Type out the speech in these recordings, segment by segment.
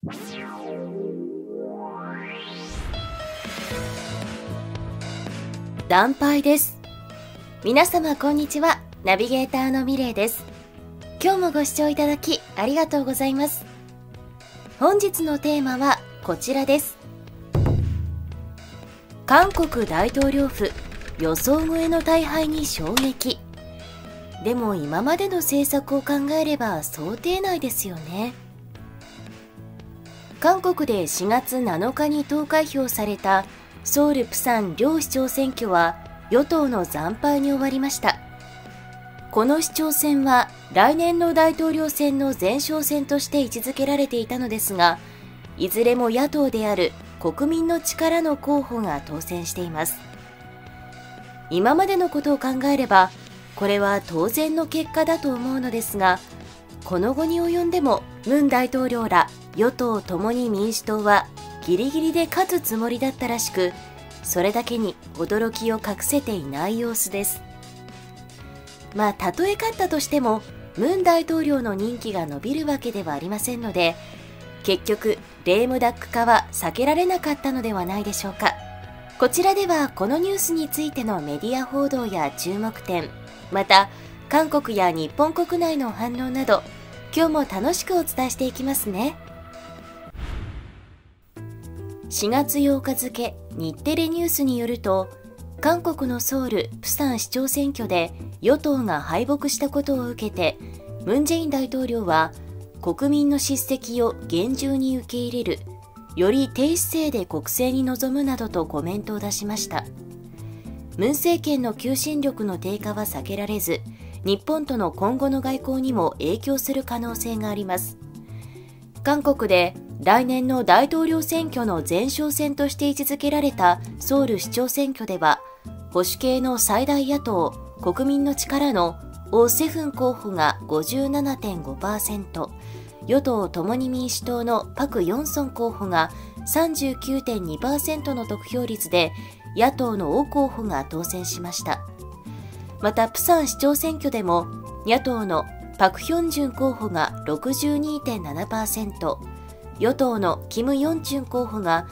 惨敗です。皆様こんにちは。ナビゲーターのミレイです。今日もご視聴いただきありがとうございます。本日のテーマはこちらです。韓国大統領府予想超えの大敗に衝撃。でも今までの政策を考えれば想定内ですよね。韓国で4月7日に投開票されたソウル・プサン両市長選挙は与党の惨敗に終わりました。この市長選は来年の大統領選の前哨戦として位置づけられていたのですが、いずれも野党である国民の力の候補が当選しています。今までのことを考えればこれは当然の結果だと思うのですが、この後に及んでもムン大統領ら与党共に民主党はギリギリで勝つつもりだったらしく、それだけに驚きを隠せていない様子です。たとえ勝ったとしてもムン大統領の任期が伸びるわけではありませんので、結局レームダック化は避けられなかったのではないでしょうか。こちらではこのニュースについてのメディア報道や注目点、また韓国や日本国内の反応など、今日も楽しくお伝えしていきますね。4月8日付、日テレニュースによると、韓国のソウル・プサン市長選挙で与党が敗北したことを受けて、ムン・ジェイン大統領は国民の叱責を厳重に受け入れる、より低姿勢で国政に臨むなどとコメントを出しました。ムン政権の求心力の低下は避けられず、日本との今後の外交にも影響する可能性があります。韓国で来年の大統領選挙の前哨戦として位置づけられたソウル市長選挙では、保守系の最大野党国民の力のオ・セフン候補が 57.5%、与党共に民主党のパク・ヨンソン候補が 39.2% の得票率で野党のオ候補が当選しました。またプサン市長選挙でも野党のパク・ヒョンジュン候補が 62.7%、与党のキム・ヨンチュン候補が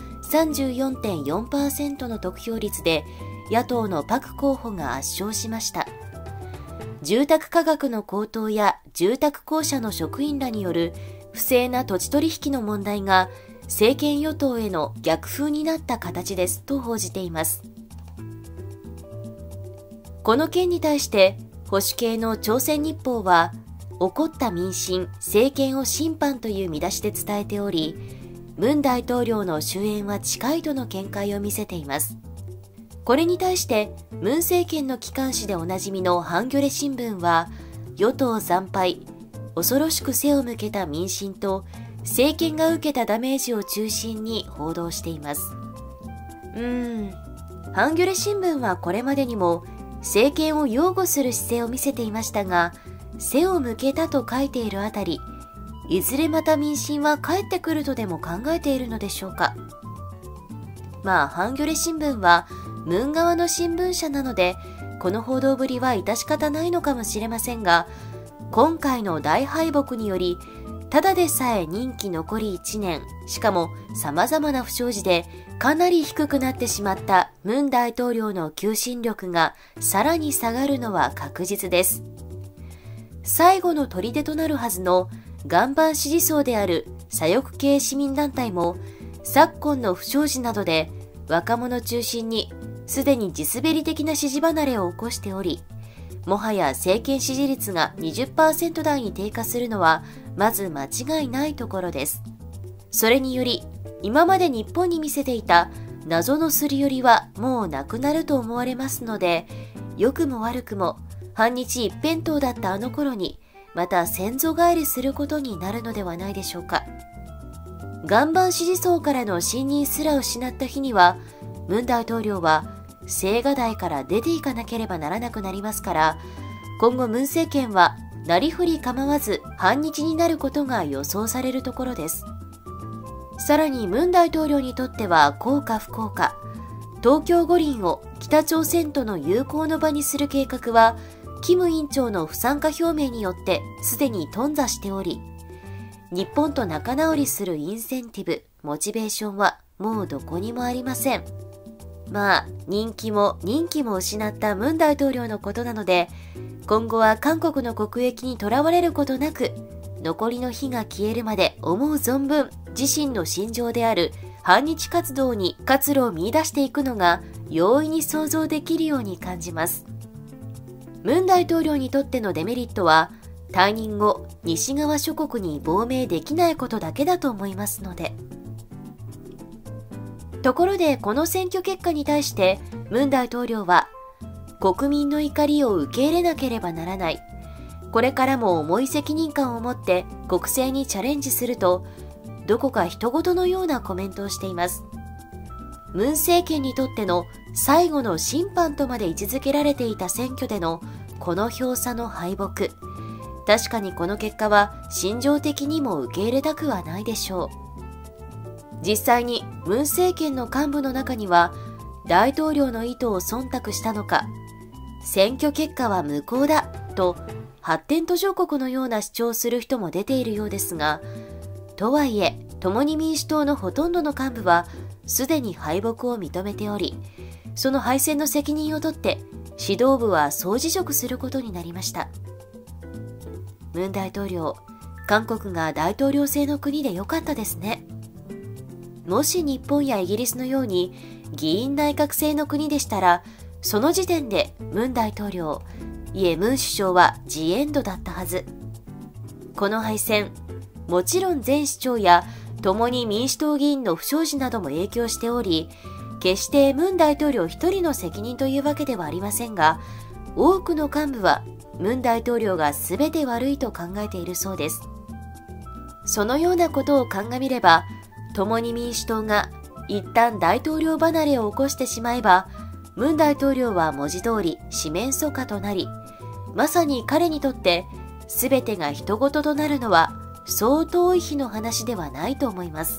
34.4% の得票率で野党のパク候補が圧勝しました。住宅価格の高騰や住宅公社の職員らによる不正な土地取引の問題が政権与党への逆風になった形ですと報じています。この件に対して保守系の朝鮮日報は、怒った民心、政権を審判という見出しで伝えており、ムン大統領の終焉は近いとの見解を見せています。これに対してムン政権の機関紙でおなじみのハンギョレ新聞は、与党惨敗、恐ろしく背を向けた民心と政権が受けたダメージを中心に報道しています。ハンギョレ新聞はこれまでにも政権を擁護する姿勢を見せていましたが、背を向けたと書いているあたり、いずれまた民心は帰ってくるとでも考えているのでしょうか。ハンギョレ新聞はムン側の新聞社なので、この報道ぶりは致し方ないのかもしれませんが、今回の大敗北により、ただでさえ任期残り1年、しかも様々な不祥事でかなり低くなってしまったムン大統領の求心力がさらに下がるのは確実です。最後の砦となるはずの岩盤支持層である左翼系市民団体も、昨今の不祥事などで若者中心にすでに地滑り的な支持離れを起こしており、もはや政権支持率が 20% 台に低下するのはまず間違いないところです。それにより今まで日本に見せていた謎のすり寄りはもうなくなると思われますので、良くも悪くも反日一辺倒だったあの頃にまた先祖返りすることになるのではないでしょうか。岩盤支持層からの信任すら失った日には、ムン大統領は青瓦台から出ていかなければならなくなりますから、今後ムン政権はなりふり構わず反日になることが予想されるところです。さらにムン大統領にとっては幸か不幸か、東京五輪を北朝鮮との友好の場にする計画はキム委員長の不参加表明によってすでに頓挫しており、 日本と仲直りするインセンティブ、モチベーションはもうどこにもありません。まあ、人気も任期も失ったムン大統領のことなので、今後は韓国の国益にとらわれることなく、残りの火が消えるまで思う存分、自身の信条である反日活動に活路を見出していくのが容易に想像できるように感じます。ムン大統領にとってのデメリットは、退任後、西側諸国に亡命できないことだけだと思いますので。ところで、この選挙結果に対して、ムン大統領は、国民の怒りを受け入れなければならない。これからも重い責任感を持って国政にチャレンジすると、どこか人事のようなコメントをしています。ムン政権にとっての最後の審判とまで位置づけられていた選挙でのこの票差の敗北。確かにこの結果は心情的にも受け入れたくはないでしょう。実際にムン政権の幹部の中には大統領の意図を忖度したのか、選挙結果は無効だと発展途上国のような主張をする人も出ているようですが、とはいえ共に民主党のほとんどの幹部はすでに敗北を認めており、その敗戦の責任を取って指導部は総辞職することになりました。ムン大統領、韓国が大統領制の国でよかったですね。もし日本やイギリスのように議員内閣制の国でしたら、その時点でムン大統領、いえムン首相はジエンドだったはず。この敗戦、もちろん前市長や共に民主党議員の不祥事なども影響しており、決してムン大統領一人の責任というわけではありませんが、多くの幹部はムン大統領が全て悪いと考えているそうです。そのようなことを鑑みれば、共に民主党が一旦大統領離れを起こしてしまえば、ムン大統領は文字通り四面楚歌となり、まさに彼にとって全てが人事となるのはそう遠い日の話ではないと思います。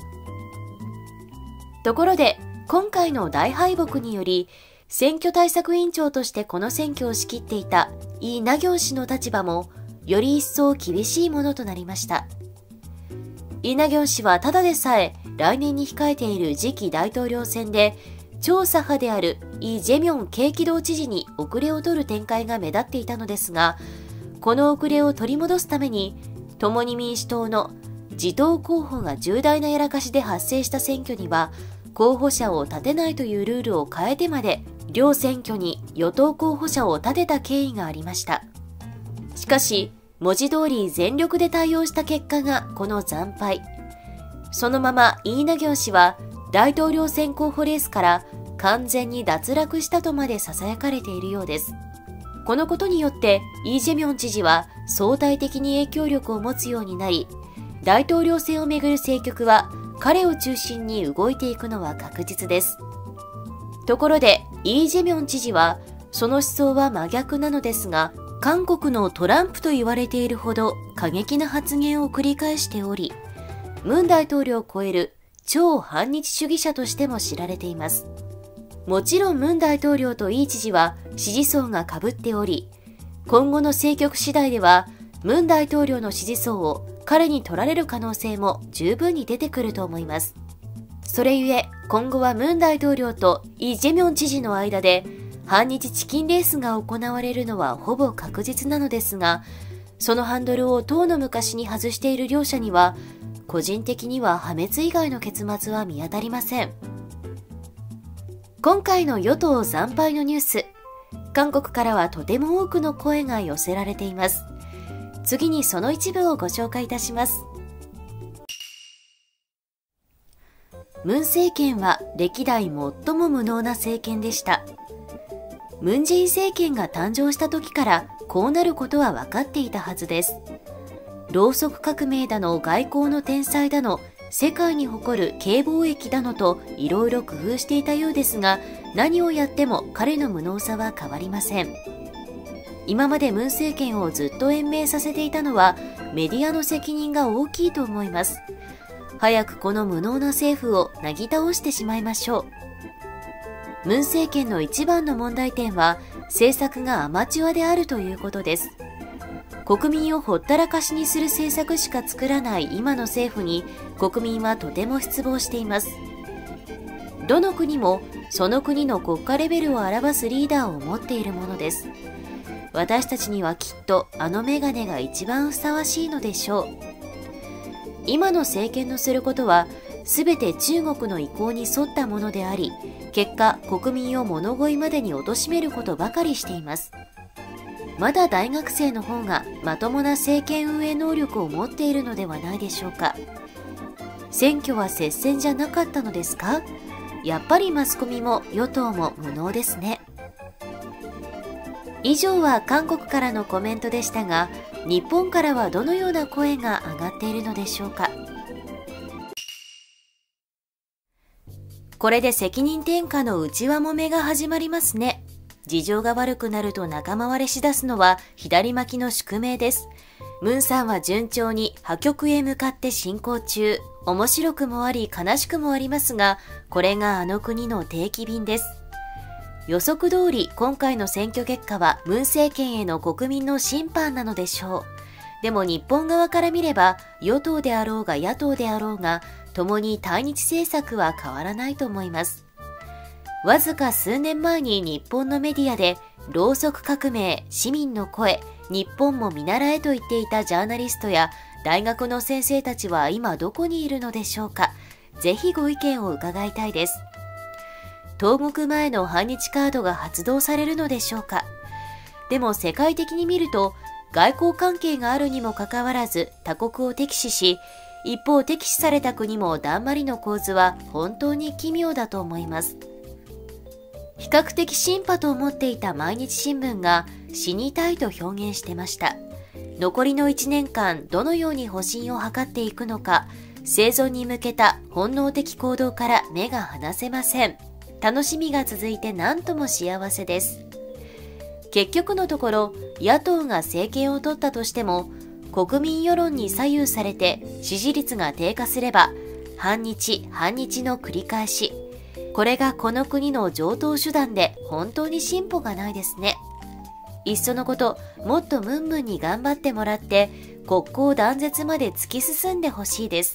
ところで、今回の大敗北により、選挙対策委員長としてこの選挙を仕切っていたイ・ナギョン氏の立場もより一層厳しいものとなりました。イ・ナギョン氏はただでさえ来年に控えている次期大統領選で超左派であるイ・ジェミョン慶畿道知事に遅れを取る展開が目立っていたのですが、この遅れを取り戻すために共に民主党の自党候補が重大なやらかしで発生した選挙には候補者を立てないというルールを変えてまで両選挙に与党候補者を立てた経緯がありました。しかし文字通り全力で対応した結果がこの惨敗。そのままイ・ナギョン氏は大統領選候補レースから完全に脱落したとまで囁かれているようです。このことによってイ・ジェミョン知事は相対的に影響力を持つようになり、大統領選をめぐる政局は彼を中心に動いていくのは確実です。ところでイ・ジェミョン知事はその思想は真逆なのですが、韓国のトランプと言われているほど過激な発言を繰り返しており、ムン大統領を超える超反日主義者としても知られています。もちろんムン大統領とイ知事は支持層が被っており、今後の政局次第ではムン大統領の支持層を彼に取られる可能性も十分に出てくると思います。それゆえ今後はムン大統領とイ・ジェミョン知事の間で反日チキンレースが行われるのはほぼ確実なのですが、そのハンドルを遠の昔に外している両者には個人的には破滅以外の結末は見当たりません。今回の与党惨敗のニュース、韓国からはとても多くの声が寄せられています。次にその一部をご紹介いたします。ムン政権は歴代最も無能な政権でした。ムン・ジェイン政権が誕生した時からこうなることは分かっていたはずです。ろうそく革命だの外交の天才だの世界に誇る軽貿易だのといろいろ工夫していたようですが、何をやっても彼の無能さは変わりません。今までムン政権をずっと延命させていたのはメディアの責任が大きいと思います。早くこの無能な政府をなぎ倒してしまいましょう。ムン政権の一番の問題点は政策がアマチュアであるということです。 国民をほったらかしにする政策しか作らない今の政府に国民はとても失望しています。どの国もその国の国家レベルを表すリーダーを持っているものです。私たちにはきっとあのメガネが一番ふさわしいのでしょう。今の政権のすることは全て中国の意向に沿ったものであり、結果国民を物乞いまでに貶めることばかりしています。まだ大学生の方がまともな政権運営能力を持っているのではないでしょうか。選挙は接戦じゃなかったのですか？やっぱりマスコミも与党も無能ですね。以上は韓国からのコメントでしたが、日本からはどのような声が上がっているのでしょうか。これで責任転嫁の内輪もめが始まりますね。事情が悪くなると仲間割れしだすのは左巻きの宿命です。ムンさんは順調に破局へ向かって進行中。面白くもあり悲しくもありますが、これがあの国の定期便です。予測通り今回の選挙結果はムン政権への国民の審判なのでしょう。でも日本側から見れば与党であろうが野党であろうが共に対日政策は変わらないと思います。わずか数年前に日本のメディアでろうそく革命、市民の声、日本も見習えと言っていたジャーナリストや大学の先生たちは今どこにいるのでしょうか。ぜひご意見を伺いたいです。投獄前の反日カードが発動されるのでしょうか。でも世界的に見ると外交関係があるにもかかわらず他国を敵視し、一方敵視された国もだんまりの構図は本当に奇妙だと思います。比較的シンパと思っていた毎日新聞が死にたいと表現してました。残りの1年間どのように保身を図っていくのか、生存に向けた本能的行動から目が離せません。楽しみが続いて何とも幸せです。結局のところ野党が政権を取ったとしても国民世論に左右されて支持率が低下すれば反日の繰り返し。これがこの国の常套手段で本当に進歩がないですね。いっそのこともっとムンムンに頑張ってもらって国交断絶まで突き進んでほしいです。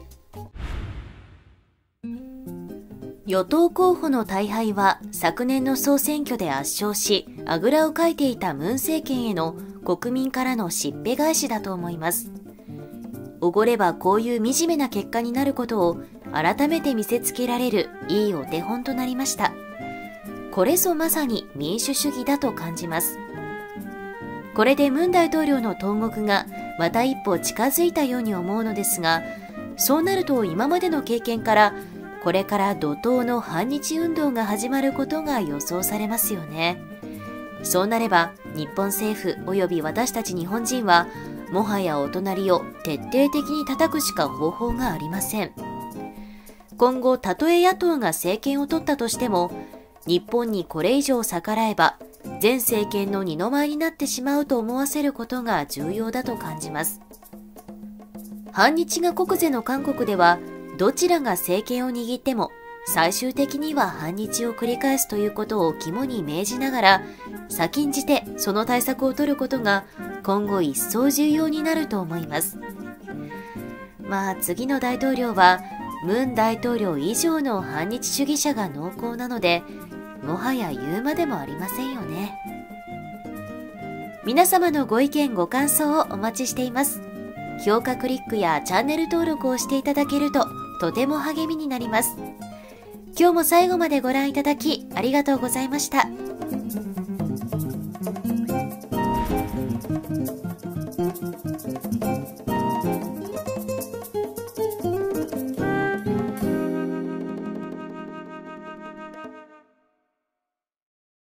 与党候補の大敗は昨年の総選挙で圧勝し、あぐらをかいていたムン政権への国民からのしっぺ返しだと思います。おごればこういう惨めな結果になることを改めて見せつけられるいいお手本となりました。これぞまさに民主主義だと感じます。これでムン大統領の投獄がまた一歩近づいたように思うのですが、そうなると今までの経験からこれから怒涛の反日運動が始まることが予想されますよね。そうなれば日本政府及び私たち日本人はもはやお隣を徹底的に叩くしか方法がありません。今後たとえ野党が政権を取ったとしても、日本にこれ以上逆らえば前政権の二の舞になってしまうと思わせることが重要だと感じます。反日が国是の韓国ではどちらが政権を握っても最終的には反日を繰り返すということを肝に銘じながら、先んじてその対策を取ることが今後一層重要になると思います。まあ次の大統領はムン大統領以上の反日主義者が濃厚なので、もはや言うまでもありませんよね。皆様のご意見ご感想をお待ちしています。評価クリックやチャンネル登録をしていただけるととても励みになります。今日も最後までご覧いただきありがとうございました。